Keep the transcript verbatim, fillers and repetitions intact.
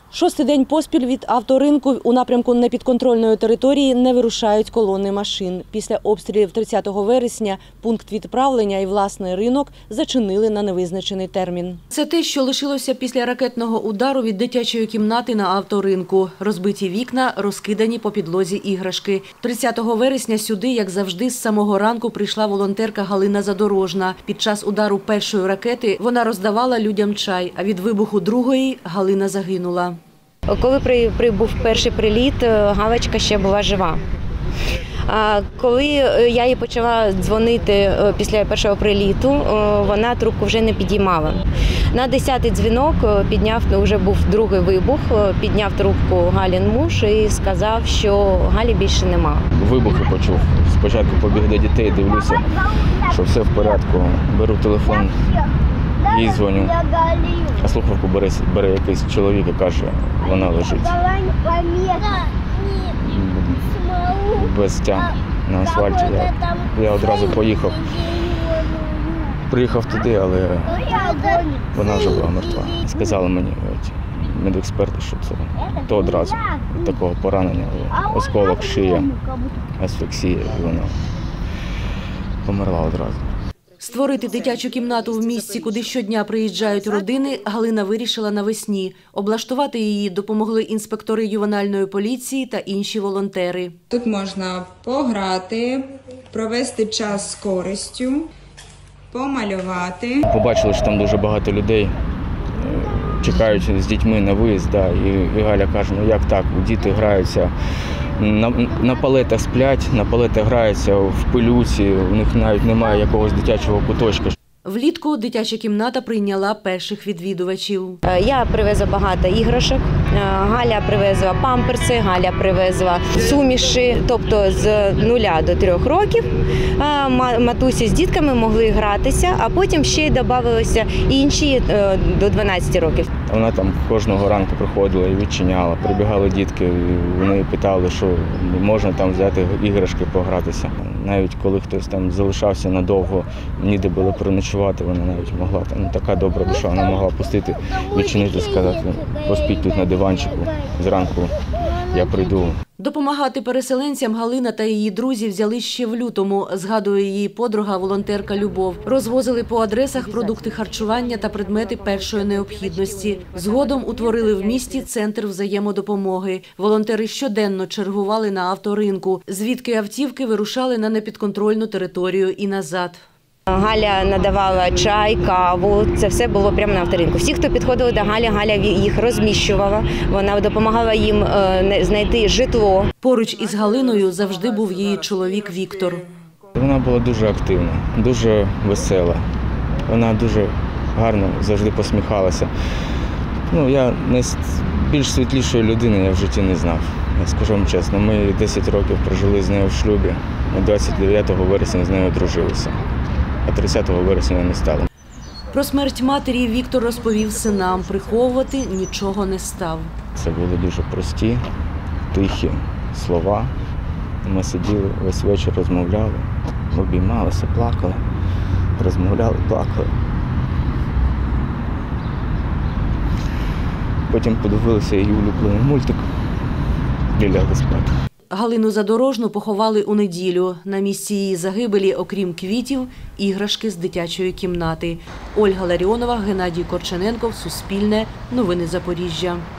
Шостий день поспіль від авторинку у напрямку непідконтрольної території не вирушають колони машин. Після обстрілів тридцятого вересня пункт відправлення і власний ринок зачинили на невизначений термін. Це те, що лишилося після ракетного удару від дитячої кімнати на авторинку. Розбиті вікна, розкидані по підлозі іграшки. тридцятого вересня сюди, як завжди, з самого ранку прийшла волонтерка Галина Задорожна. Під час удару першої ракети вона роздавала людям чай, а від вибуху другої Галина загинула. Коли прибув перший приліт, Галочка ще була жива. Коли я їй почала дзвонити після першого приліту, вона трубку вже не підіймала. На десятий дзвінок підняв, вже був другий вибух, підняв трубку Галін муж і сказав, що Галі більше нема. Вибухи почув. Спочатку побіг до дітей, дивлюся, що все в порядку. Беру телефон, їй дзвоню. А слухавку бере, бере якийсь чоловік і каже, вона лежить. Без тям на асфальті. Я, я одразу поїхав. Приїхав туди, але вона вже була мертва. Сказали мені медексперти, що це то одразу такого поранення. Осколок, шия, асфіксія, і вона померла одразу. Створити дитячу кімнату в місці, куди щодня приїжджають родини, Галина вирішила навесні. Облаштувати її допомогли інспектори ювенальної поліції та інші волонтери. Тут можна пограти, провести час з користю, помалювати. Побачили, що там дуже багато людей чекають з дітьми на виїзд. Да, і, і Галя каже, ну як так, діти граються. На, на палетах сплять, на палетах граються в пилюці, у них навіть немає якогось дитячого куточка. Влітку дитяча кімната прийняла перших відвідувачів. Я привезла багато іграшок, Галя привезла памперси, Галя привезла суміші, тобто з нуля до трьох років матусі з дітками могли гратися, а потім ще й додавалися інші до дванадцяти років. Вона там кожного ранку приходила і відчиняла, прибігали дітки, і вони питали, що можна там взяти іграшки, погратися. Навіть коли хтось там залишався надовго, ніде було переночувати, вона навіть могла, там така добра душа, вона могла пустити, відчинити, сказати, поспіть тут на диванчику, зранку я прийду. Допомагати переселенцям Галина та її друзі взяли ще в лютому, згадує її подруга-волонтерка Любов. Розвозили по адресах продукти харчування та предмети першої необхідності. Згодом утворили в місті центр взаємодопомоги. Волонтери щоденно чергували на авторинку, звідки автівки вирушали на непідконтрольну територію і назад. Галя надавала чай, каву, це все було прямо на авторинку. Всі, хто підходили до Галі, Галя їх розміщувала, вона допомагала їм знайти житло. Поруч із Галиною завжди був її чоловік Віктор. Вона була дуже активна, дуже весела, вона дуже гарно завжди посміхалася. Ну, я не більш світлішої людини я в житті не знав. Я скажу вам чесно, ми десять років прожили з нею в шлюбі, двадцять дев'ятого вересня з нею одружилися. А тридцятого вересня не стало. Про смерть матері Віктор розповів синам. Приховувати нічого не став. Це були дуже прості, тихі слова. Ми сиділи весь вечір, розмовляли, обіймалися, плакали, розмовляли, плакали. Потім подивилися її улюблений мультик і лягли спати. Галину Задорожну поховали у неділю. На місці її загибелі, окрім квітів, іграшки з дитячої кімнати. Ольга Ларіонова, Геннадій Корчененков, Суспільне, Новини Запоріжжя.